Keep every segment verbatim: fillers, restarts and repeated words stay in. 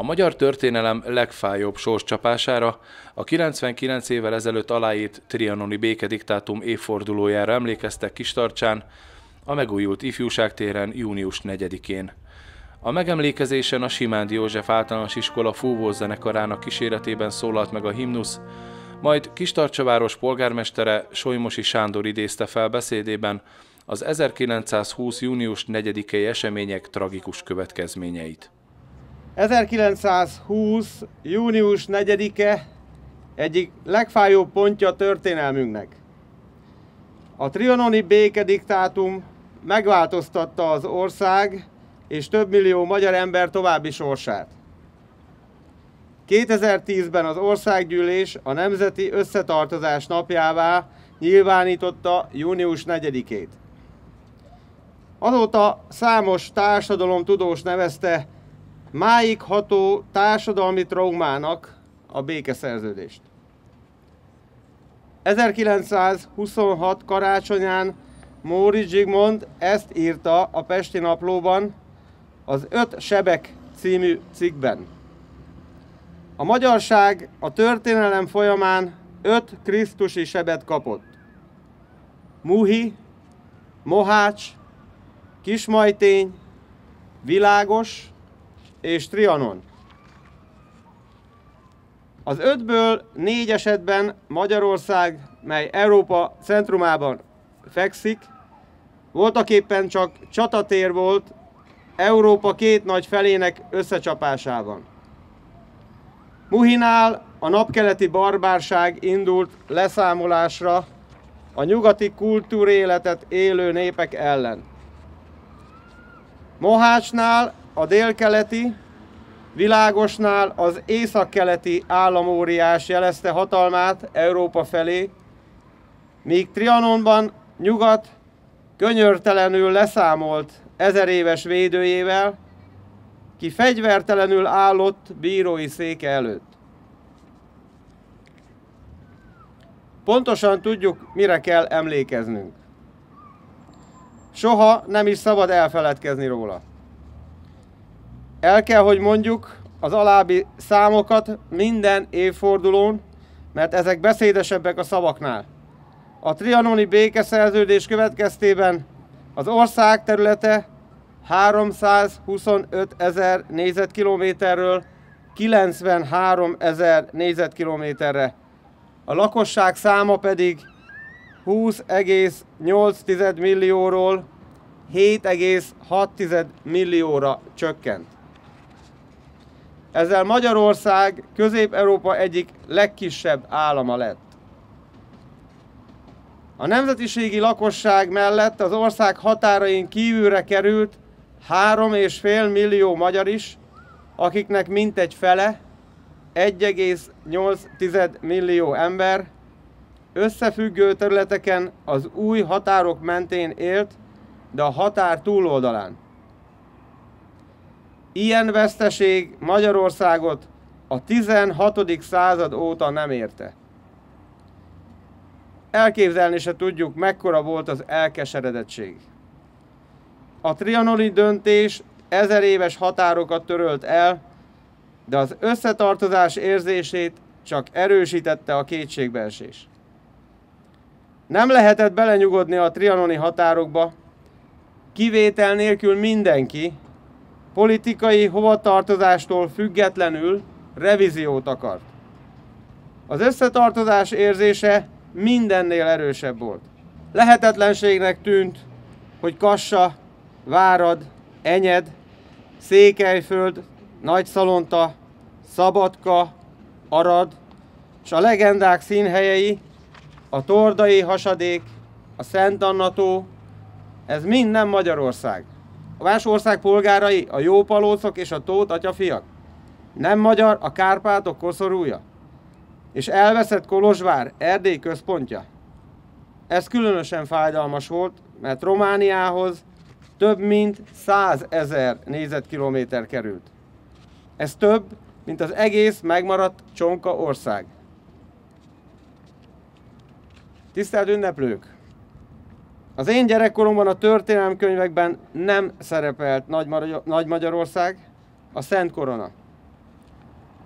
A magyar történelem legfájóbb sorscsapására, a kilencvenkilenc évvel ezelőtt aláírt trianoni békediktátum évfordulójára emlékeztek Kistarcsán, a megújult Ifjúságtéren június negyedikén. A megemlékezésen a Simándi József Általános Iskola fúvózzenekarának kíséretében szólalt meg a himnusz, majd Kistarcsa város polgármestere, Solymosi Sándor idézte fel beszédében az ezerkilencszázhúsz. június negyedikei események tragikus következményeit. ezerkilencszázhúsz. június negyedike egyik legfájóbb pontja a történelmünknek. A trianoni békediktátum megváltoztatta az ország és több millió magyar ember további sorsát. kétezer-tízben az országgyűlés a Nemzeti Összetartozás napjává nyilvánította június negyedikét. Azóta számos társadalomtudós nevezte máig ható társadalmi traumának a békeszerződést. ezerkilencszázhuszonhat karácsonyán Móricz Zsigmond ezt írta a Pesti Naplóban, az Öt sebek című cikkben. A magyarság a történelem folyamán öt krisztusi sebet kapott. Muhi, Mohács, Kismajtény, Világos és Trianon. Az ötből négy esetben Magyarország, mely Európa centrumában fekszik, voltaképpen csak csatatér volt Európa két nagy felének összecsapásában. Muhinál a napkeleti barbárság indult leszámolásra a nyugati kultúréletet élő népek ellen. Mohácsnál a délkeleti, Világosnál az északkeleti államóriás jelezte hatalmát Európa felé, míg Trianonban nyugat könyörtelenül leszámolt ezer éves védőjével, ki fegyvertelenül állott bírói széke előtt. Pontosan tudjuk, mire kell emlékeznünk. Soha nem is szabad elfeledkezni róla. El kell, hogy mondjuk az alábbi számokat minden évfordulón, mert ezek beszédesebbek a szavaknál. A trianoni békeszerződés következtében az ország területe háromszázhuszonöt ezer négyzetkilométerről kilencvenhárom ezer négyzetkilométerre, a lakosság száma pedig húsz egész nyolc millióról hét egész hat millióra csökkent. Ezzel Magyarország Közép-Európa egyik legkisebb állama lett. A nemzetiségi lakosság mellett az ország határain kívülre került három és fél millió magyar is, akiknek mintegy fele, egy egész nyolc millió ember összefüggő területeken az új határok mentén élt, de a határ túloldalán. Ilyen veszteség Magyarországot a tizenhatodik század óta nem érte. Elképzelni se tudjuk, mekkora volt az elkeseredettség. A trianoni döntés ezer éves határokat törölt el, de az összetartozás érzését csak erősítette a kétségbeesés. Nem lehetett belenyugodni a trianoni határokba, kivétel nélkül mindenki politikai hovatartozástól függetlenül revíziót akart. Az összetartozás érzése mindennél erősebb volt. Lehetetlenségnek tűnt, hogy Kassa, Várad, Enyed, Székelyföld, Nagyszalonta, Szabadka, Arad és a legendák színhelyei, a Tordai hasadék, a Szent Anna-tó, ez mind nem Magyarország. A más ország polgárai, a Jópalócok és a Tóth atyafiak. Nem magyar a Kárpátok koszorúja. És elveszett Kolozsvár, Erdély központja. Ez különösen fájdalmas volt, mert Romániához több mint százezer négyzetkilométer került. Ez több, mint az egész megmaradt csonka ország. Tisztelt ünneplők! Az én gyerekkoromban a történelemkönyvekben nem szerepelt Nagy Magyarország, a Szent Korona.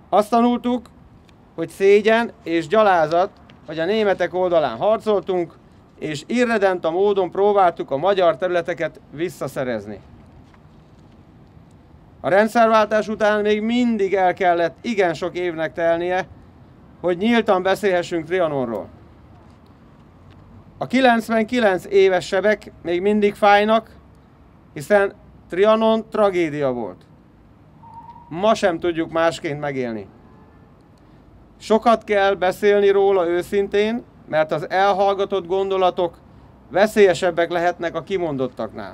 Azt tanultuk, hogy szégyen és gyalázat, hogy a németek oldalán harcoltunk, és irredenta módon próbáltuk a magyar területeket visszaszerezni. A rendszerváltás után még mindig el kellett igen sok évnek telnie, hogy nyíltan beszélhessünk Trianonról. A kilencvenkilenc éves sebek még mindig fájnak, hiszen Trianon tragédia volt. Ma sem tudjuk másként megélni. Sokat kell beszélni róla őszintén, mert az elhallgatott gondolatok veszélyesebbek lehetnek a kimondottaknál.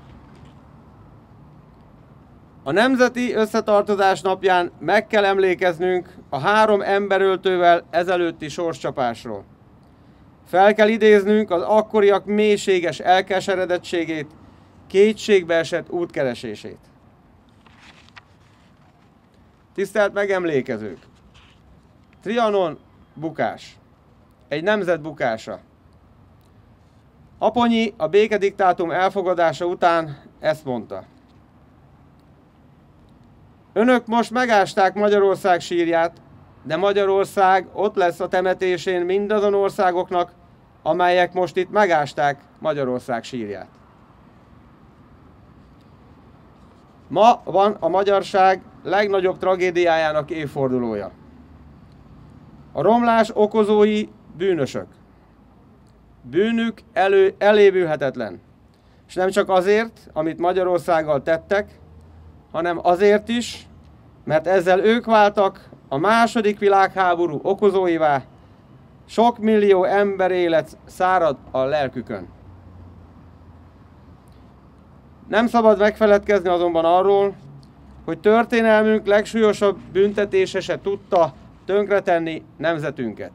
A Nemzeti Összetartozás napján meg kell emlékeznünk a három emberöltővel ezelőtti sorscsapásról. Fel kell idéznünk az akkoriak mélységes elkeseredettségét, kétségbeesett útkeresését. Tisztelt megemlékezők! Trianon bukás. Egy nemzet bukása. Aponyi a békediktátum elfogadása után ezt mondta. Önök most megásták Magyarország sírját, de Magyarország ott lesz a temetésén mindazon országoknak, amelyek most itt megásták Magyarország sírját. Ma van a magyarság legnagyobb tragédiájának évfordulója. A romlás okozói bűnösök. Bűnük elő, elévülhetetlen. És nem csak azért, amit Magyarországgal tettek, hanem azért is, mert ezzel ők váltak a második világháború okozóivá, sok millió ember élet szárad a lelkükön. Nem szabad megfeledkezni azonban arról, hogy történelmünk legsúlyosabb büntetése se tudta tönkretenni nemzetünket.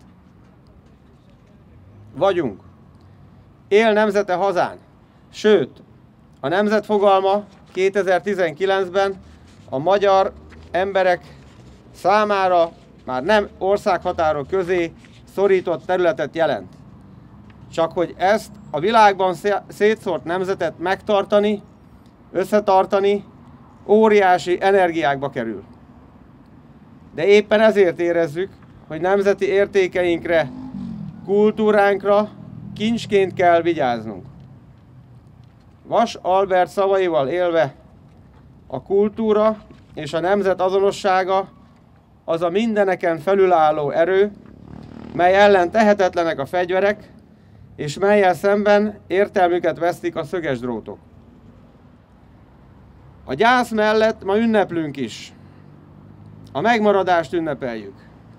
Vagyunk. Él nemzete hazán. Sőt, a nemzet fogalma kétezer-tizenkilencben a magyar emberek számára már nem országhatárok közé szorított területet jelent. Csak hogy ezt a világban szétszórt nemzetet megtartani, összetartani, óriási energiákba kerül. De éppen ezért érezzük, hogy nemzeti értékeinkre, kultúránkra kincsként kell vigyáznunk. Vas Albert szavaival élve, a kultúra és a nemzet azonossága az a mindeneken felülálló erő, mely ellen tehetetlenek a fegyverek, és mellyel szemben értelmüket vesztik a szöges drótok. A gyász mellett ma ünneplünk is. A megmaradást ünnepeljük.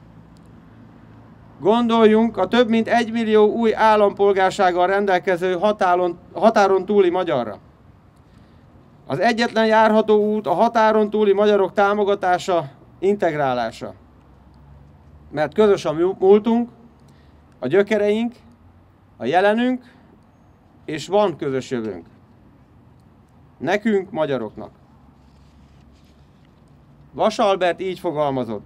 Gondoljunk a több mint egy millió új állampolgársággal rendelkező határon, határon túli magyarra. Az egyetlen járható út a határon túli magyarok támogatása, integrálása. Mert közös a múltunk, a gyökereink, a jelenünk, és van közös jövőnk. Nekünk, magyaroknak. Vas Albert így fogalmazott.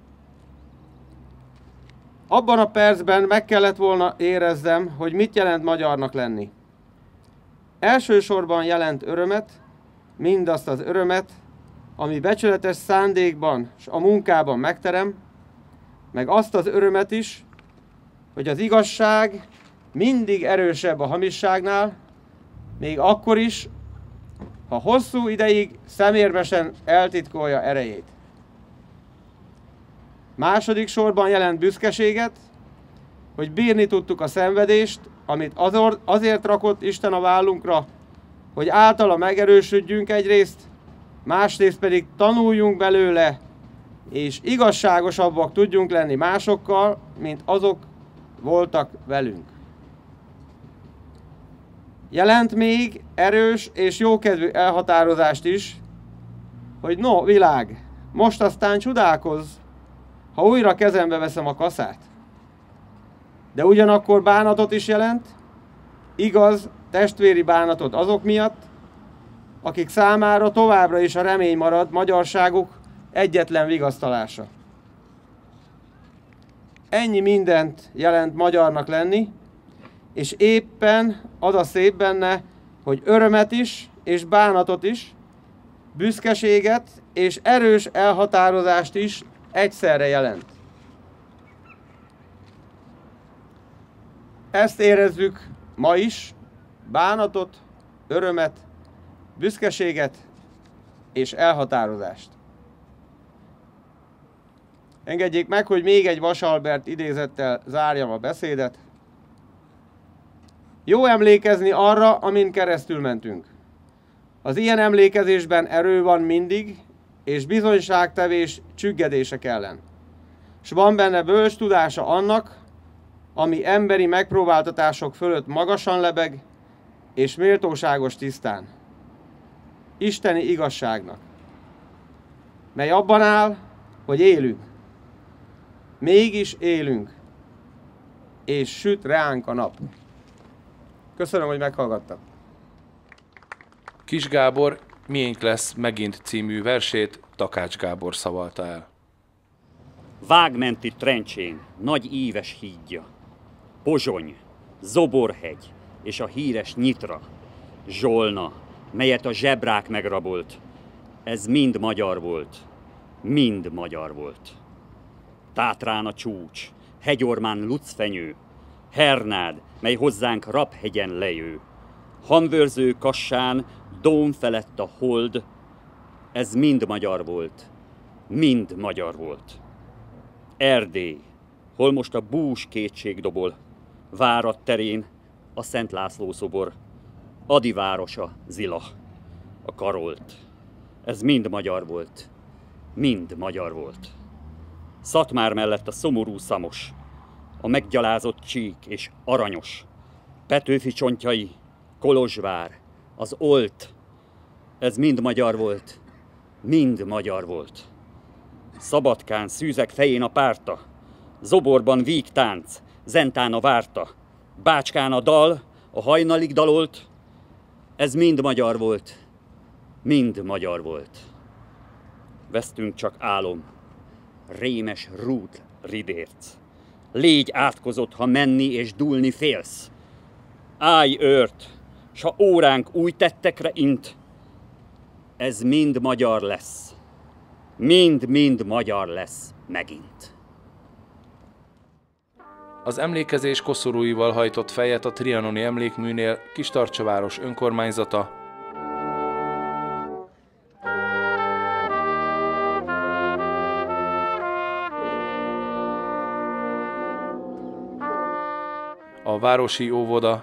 Abban a percben meg kellett volna érezzem, hogy mit jelent magyarnak lenni. Elsősorban jelent örömet, mindazt az örömet, ami becsületes szándékban és a munkában megterem, meg azt az örömet is, hogy az igazság mindig erősebb a hamisságnál, még akkor is, ha hosszú ideig szemérmesen eltitkolja erejét. Második sorban jelent büszkeséget, hogy bírni tudtuk a szenvedést, amit azért rakott Isten a vállunkra, hogy általa megerősödjünk egyrészt, másrészt pedig tanuljunk belőle, és igazságosabbak tudjunk lenni másokkal, mint azok voltak velünk. Jelent még erős és jókedvű elhatározást is, hogy no, világ, most aztán csodálkozz, ha újra kezembe veszem a kaszát. De ugyanakkor bánatot is jelent, igaz, testvéri bánatot azok miatt, akik számára továbbra is a remény marad magyarságuk egyetlen vigasztalása. Ennyi mindent jelent magyarnak lenni, és éppen az a szép benne, hogy örömet is és bánatot is, büszkeséget és erős elhatározást is egyszerre jelent. Ezt érezzük ma is, bánatot, örömet, büszkeséget és elhatározást. Engedjék meg, hogy még egy Vasalbert idézettel zárjam a beszédet. Jó emlékezni arra, amin keresztül mentünk. Az ilyen emlékezésben erő van mindig, és bizonyságtevés csüggedések ellen. S van benne bölcs tudása annak, ami emberi megpróbáltatások fölött magasan lebeg, és méltóságos tisztán. Isteni igazságnak, mely abban áll, hogy élünk. Mégis élünk, és süt reánk a nap. Köszönöm, hogy meghallgattak. Kis Gábor Miénk lesz megint című versét Takács Gábor szavalta el. Vágmenti trencsén nagy íves hídja, Pozsony, Zoborhegy és a híres Nyitra, Zsolna, melyet a zsebrák megrabolt. Ez mind magyar volt, mind magyar volt. Tátrán a csúcs, hegyormán lucfenyő, Hernád, mely hozzánk Rabhegyen lejő, Hamvörző Kassán, dóm felett a hold, ez mind magyar volt, mind magyar volt. Erdély, hol most a bús kétség dobol, Várad terén a Szent László szobor, Adi városa, Zila, a Karolt, ez mind magyar volt, mind magyar volt. Szatmár mellett a szomorú Szamos, a meggyalázott Csík és Aranyos, Petőfi csontjai, Kolozsvár, az Olt, ez mind magyar volt, mind magyar volt. Szabadkán szűzek fején a párta, Zoborban vígtánc, Zentán a várta, Bácskán a dal, a hajnalig dalolt, ez mind magyar volt, mind magyar volt. Vesztünk csak álom, rémes rút ridérc. Légy átkozott, ha menni és dúlni félsz. Állj őrt, s ha óránk új tettekre int, ez mind magyar lesz, mind-mind magyar lesz megint. Az emlékezés koszorúival hajtott fejet a trianoni emlékműnél Kistarcsaváros önkormányzata, a városi óvoda,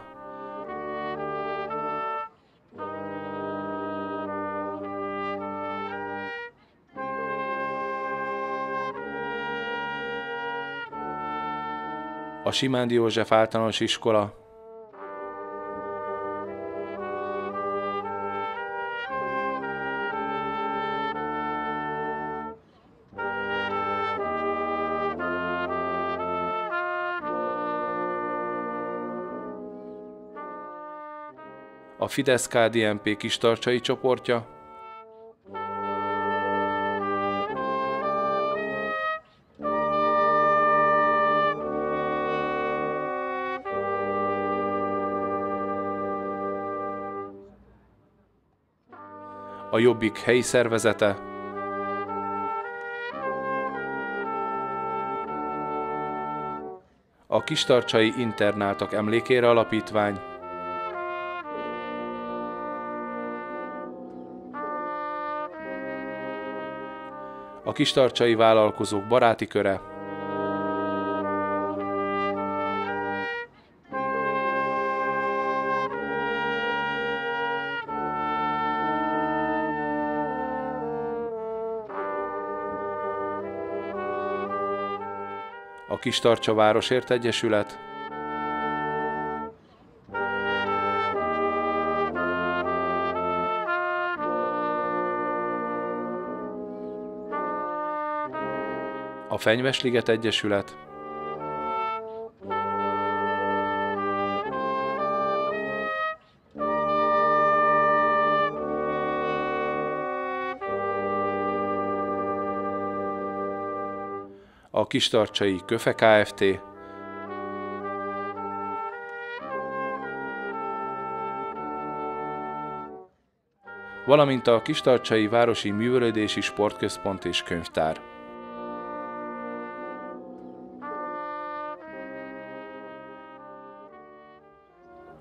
a Simándi József általános iskola, a Fidesz-ká dé en pé kistarcsai csoportja, a Jobbik helyi szervezete, a Kistarcsai Internáltak Emlékére Alapítvány, a Kistarcsai Vállalkozók Baráti Köre, a Kistarcsa Városért Egyesület, a Fenyvesliget Egyesület, a Kistarcsai Köfe Kft., valamint a Kistarcsai Városi Művelődési Sportközpont és Könyvtár.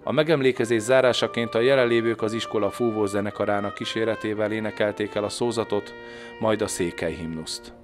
A megemlékezés zárásaként a jelenlévők az iskola fúvózenekarának kíséretével énekelték el a szózatot, majd a székely himnuszt.